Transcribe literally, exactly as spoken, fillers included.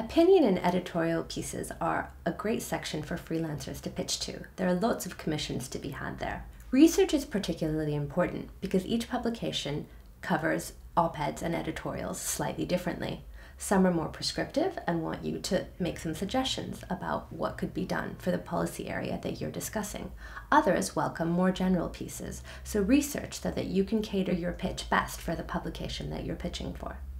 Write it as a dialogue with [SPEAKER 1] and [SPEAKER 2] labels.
[SPEAKER 1] Opinion and editorial pieces are a great section for freelancers to pitch to. There are lots of commissions to be had there. Research is particularly important because each publication covers op-eds and editorials slightly differently. Some are more prescriptive and want you to make some suggestions about what could be done for the policy area that you're discussing. Others welcome more general pieces, so research so that you can cater your pitch best for the publication that you're pitching for.